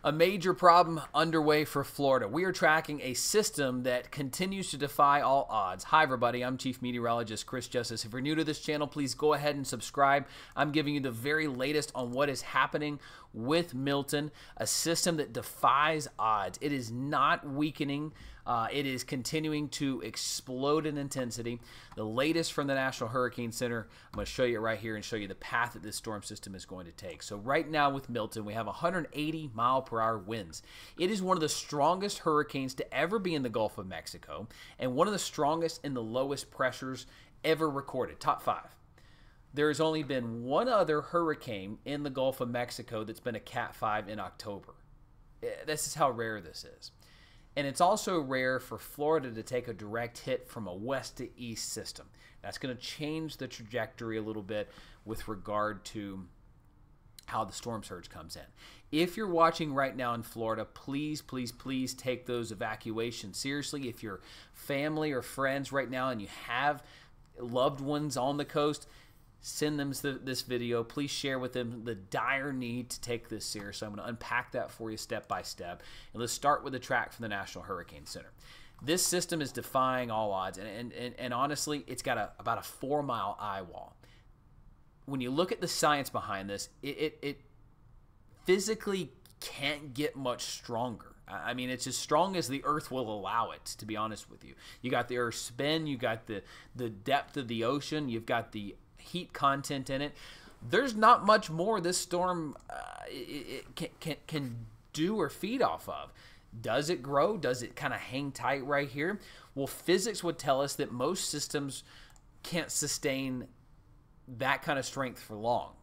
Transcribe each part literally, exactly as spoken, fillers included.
A major problem underway for Florida. We are tracking a system that continues to defy all odds. Hi, everybody. I'm Chief Meteorologist Chris Justice. If you're new to this channel, please go ahead and subscribe. I'm giving you the very latest on what is happening with Milton, a system that defies odds. It is not weakening. Uh, it is continuing to explode in intensity. The latest from the National Hurricane Center, I'm going to show you it right here and show you the path that this storm system is going to take. So right now with Milton, we have one hundred eighty mile per hour winds. It is one of the strongest hurricanes to ever be in the Gulf of Mexico and one of the strongest in the lowest pressures ever recorded, top five. There has only been one other hurricane in the Gulf of Mexico that's been a Cat five in October. This is how rare this is. And it's also rare for Florida to take a direct hit from a west to east system. That's going to change the trajectory a little bit with regard to how the storm surge comes in. If you're watching right now in Florida, please, please, please take those evacuations seriously. If you're family or friends right now and you have loved ones on the coast, send them this video. Please share with them the dire need to take this seriously. I'm going to unpack that for you step by step. And let's start with the track from the National Hurricane Center. This system is defying all odds. And, and, and, and honestly, it's got a, about a four mile eye wall. When you look at the science behind this, it, it, it physically can't get much stronger. I mean, it's as strong as the Earth will allow it, to be honest with you. You got the Earth's spin, you got the, the depth of the ocean, you've got the heat content in it. There's not much more this storm uh, it, it can, can, can do or feed off of. Does it grow? Does it kind of hang tight right here? Well, physics would tell us that most systems can't sustain that kind of strength for long.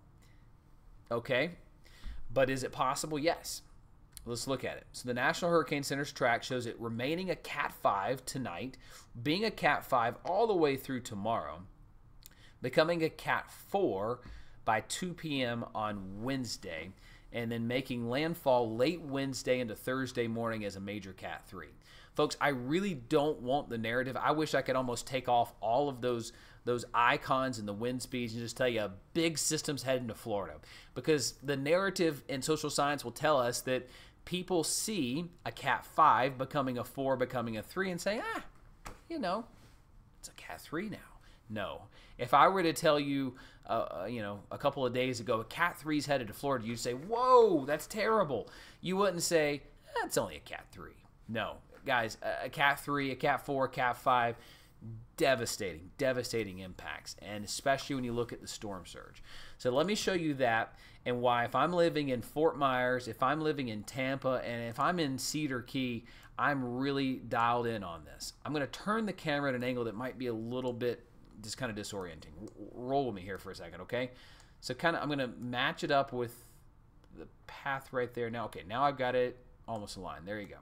Okay? But is it possible? Yes. Let's look at it. So the National Hurricane Center's track shows it remaining a Cat five tonight, being a Cat five all the way through tomorrow, becoming a Cat four by two p m on Wednesday, and then making landfall late Wednesday into Thursday morning as a major Cat three. Folks, I really don't want the narrative. I wish I could almost take off all of those, those icons and the wind speeds and just tell you a big system's heading to Florida. Because the narrative in social science will tell us that people see a Cat five becoming a four, becoming a three, and say, ah, you know, it's a Cat three now. No. If I were to tell you, uh, you know, a couple of days ago, a Cat three's headed to Florida, you'd say, whoa, that's terrible. You wouldn't say, that's only a Cat three. No. Guys, a Cat three, a Cat four, a Cat five, devastating, devastating impacts, and especially when you look at the storm surge. So let me show you that and why if I'm living in Fort Myers, if I'm living in Tampa, and if I'm in Cedar Key, I'm really dialed in on this. I'm going to turn the camera at an angle that might be a little bit just kind of disorienting. Roll with me here for a second, okay? So kind of, I'm going to match it up with the path right there. Now, okay, now I've got it almost aligned. There you go.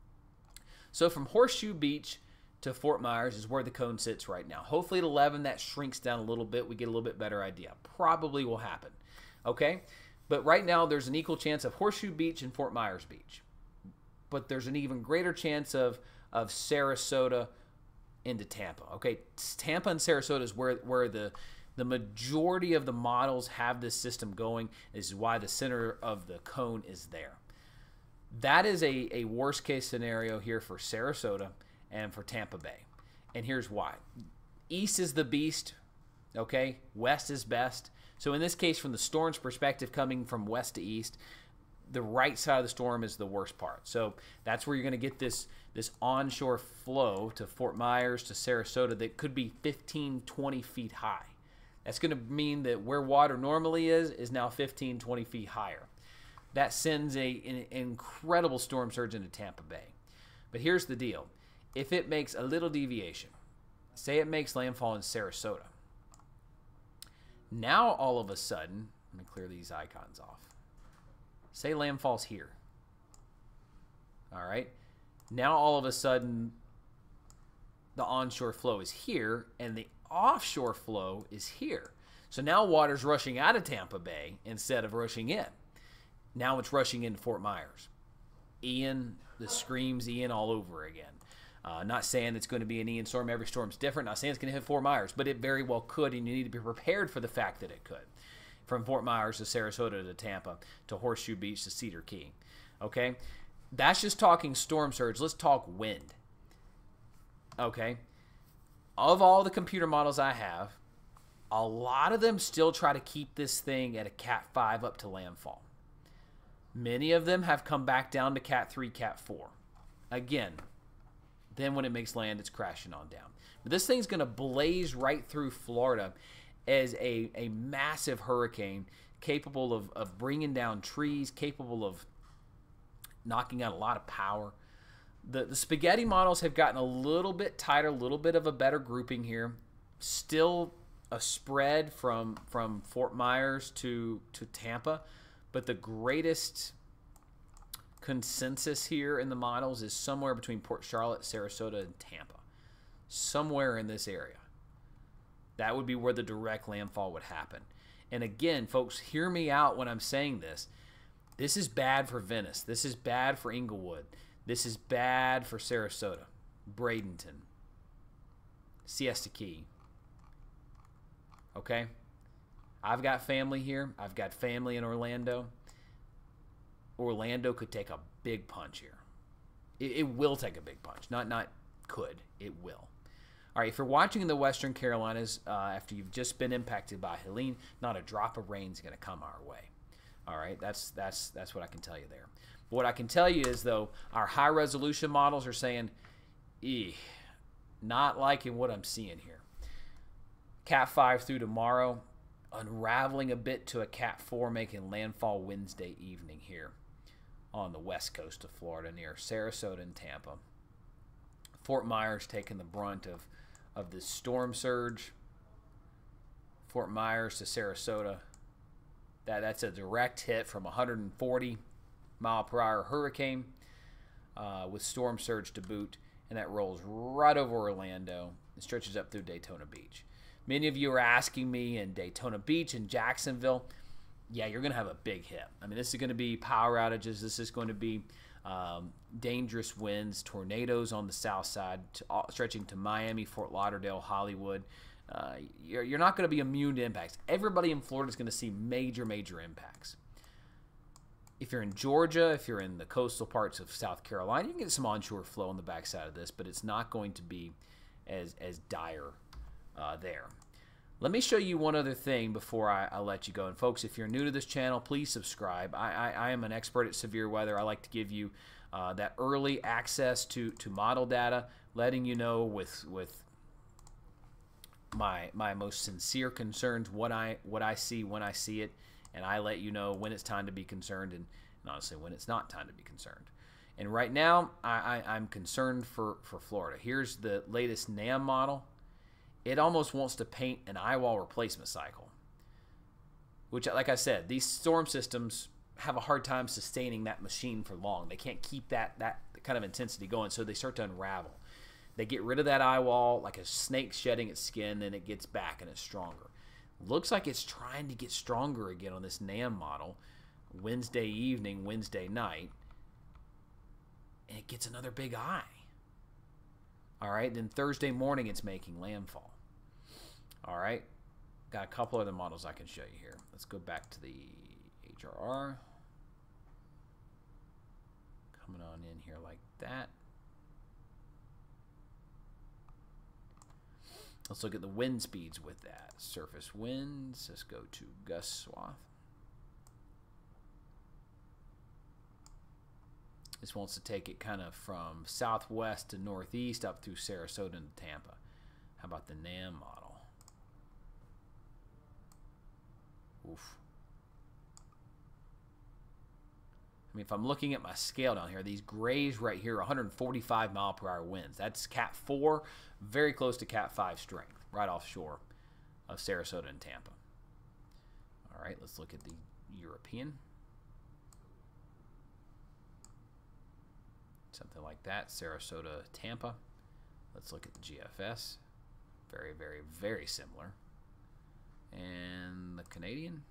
So from Horseshoe Beach to Fort Myers is where the cone sits right now. Hopefully at eleven, that shrinks down a little bit. We get a little bit better idea. Probably will happen, okay? But right now, there's an equal chance of Horseshoe Beach and Fort Myers Beach. But there's an even greater chance of, of Sarasota into Tampa. Okay, Tampa and Sarasota is where where the the majority of the models have this system going. This is why the center of the cone is there. That is a, a worst case scenario here for Sarasota and for Tampa Bay. And here's why. East is the beast, okay? West is best. So in this case, from the storm's perspective, coming from west to east, the right side of the storm is the worst part. So that's where you're going to get this, this onshore flow to Fort Myers, to Sarasota that could be fifteen, twenty feet high. That's going to mean that where water normally is, is now fifteen, twenty feet higher. That sends a, an incredible storm surge into Tampa Bay. But here's the deal. If it makes a little deviation, say it makes landfall in Sarasota, now all of a sudden, let me clear these icons off. Say landfall's here. All right. Now all of a sudden, the onshore flow is here, and the offshore flow is here. So now water's rushing out of Tampa Bay instead of rushing in. Now it's rushing into Fort Myers. Ian, the screams Ian all over again. Uh, not saying it's going to be an Ian storm. Every storm's different. Not saying it's going to hit Fort Myers, but it very well could, and you need to be prepared for the fact that it could. From Fort Myers to Sarasota to Tampa to Horseshoe Beach to Cedar Key. Okay? That's just talking storm surge. Let's talk wind. Okay? Of all the computer models I have, a lot of them still try to keep this thing at a Cat five up to landfall. Many of them have come back down to Cat three, Cat four. Again, then when it makes land, it's crashing on down. But this thing's going to blaze right through Florida as a, a massive hurricane capable of, of bringing down trees, capable of knocking out a lot of power. The, the spaghetti models have gotten a little bit tighter, a little bit of a better grouping here. Still a spread from, from Fort Myers to, to Tampa. But the greatest consensus here in the models is somewhere between Port Charlotte, Sarasota, and Tampa. Somewhere in this area. That would be where the direct landfall would happen. And again, folks, hear me out when I'm saying this. This is bad for Venice. This is bad for Inglewood. This is bad for Sarasota, Bradenton, Siesta Key. Okay? I've got family here. I've got family in Orlando. Orlando could take a big punch here. It, it will take a big punch. Not not could. It will. All right, if you're watching in the Western Carolinas uh, after you've just been impacted by Helene, not a drop of rain is going to come our way. All right, that's that's that's what I can tell you there. But what I can tell you is, though, our high-resolution models are saying, "Eh, not liking what I'm seeing here." Cat five through tomorrow, unraveling a bit to a Cat four, making landfall Wednesday evening here on the west coast of Florida near Sarasota and Tampa. Fort Myers taking the brunt of, of this storm surge. Fort Myers to Sarasota. That, that's a direct hit from a one hundred forty mile per hour hurricane uh, with storm surge to boot. And that rolls right over Orlando and stretches up through Daytona Beach. Many of you are asking me in Daytona Beach and Jacksonville, yeah, you're going to have a big hit. I mean, this is going to be power outages. This is going to be um, dangerous winds, tornadoes on the south side, to, uh, stretching to Miami, Fort Lauderdale, Hollywood. Uh, you're, you're not going to be immune to impacts. Everybody in Florida is going to see major, major impacts. If you're in Georgia, if you're in the coastal parts of South Carolina, you can get some onshore flow on the backside of this, but it's not going to be as, as dire uh, there. Let me show you one other thing before I, I let you go. And folks, if you're new to this channel, please subscribe. I, I, I am an expert at severe weather. I like to give you uh, that early access to, to model data, letting you know with with my my most sincere concerns what I what I see when I see it, and I let you know when it's time to be concerned and, and honestly when it's not time to be concerned. And right now, I, I, I'm concerned for, for Florida. Here's the latest NAM model. It almost wants to paint an eyewall replacement cycle, which, like I said, these storm systems have a hard time sustaining that machine for long. They can't keep that, that kind of intensity going, so they start to unravel. They get rid of that eyewall like a snake shedding its skin, and it gets back and it's stronger. Looks like it's trying to get stronger again on this NAM model Wednesday evening, Wednesday night, and it gets another big eye. All right, then Thursday morning it's making landfall. All right, got a couple other models I can show you here. Let's go back to the H R R. Coming on in here like that. Let's look at the wind speeds with that. Surface winds, let's go to gust swath. This wants to take it kind of from southwest to northeast up through Sarasota and Tampa. How about the NAM model? Oof. I mean, if I'm looking at my scale down here, these grays right here, one hundred forty-five mile per hour winds. That's Cat four, very close to Cat five strength, right offshore of Sarasota and Tampa. All right, let's look at the European. Something like that, Sarasota, Tampa. Let's look at the G F S. Very, very, very similar. And the Canadian.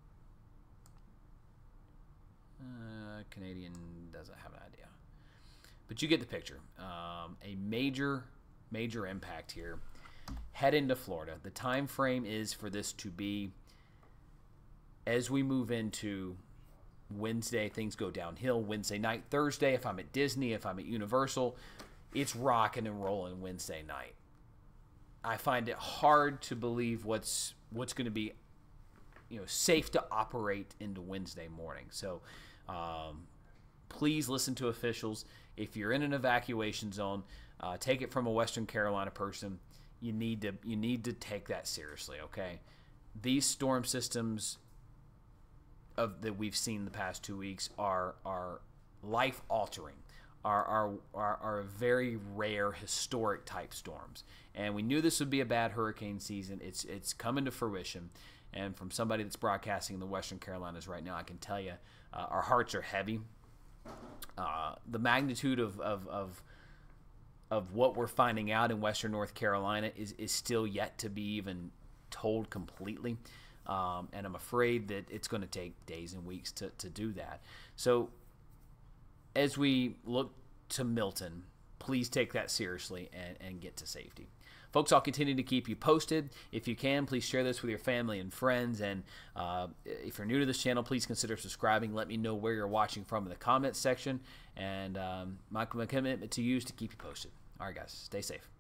Uh, Canadian doesn't have an idea. But you get the picture. Um, a major, major impact here. Head into Florida. The time frame is for this to be as we move into Wednesday, things go downhill. Wednesday night, Thursday, if I'm at Disney, if I'm at Universal, it's rocking and rolling Wednesday night. I find it hard to believe what's what's going to be, you know, safe to operate into Wednesday morning. So um, please listen to officials. If you're in an evacuation zone, uh, take it from a Western Carolina person. You need to you need to take that seriously. Okay, these storm systems of that we've seen the past two weeks are are life altering. Are, are are are very rare, historic type storms, and we knew this would be a bad hurricane season. It's it's coming to fruition, and from somebody that's broadcasting in the Western Carolinas right now, I can tell you, uh, our hearts are heavy. Uh, the magnitude of, of of of what we're finding out in Western North Carolina is is still yet to be even told completely, um, and I'm afraid that it's going to take days and weeks to to do that. So, as we look to Milton, please take that seriously and, and get to safety. Folks, I'll continue to keep you posted. If you can, please share this with your family and friends. And uh, if you're new to this channel, please consider subscribing. Let me know where you're watching from in the comments section. And um, my, my commitment to you is to keep you posted. All right, guys, stay safe.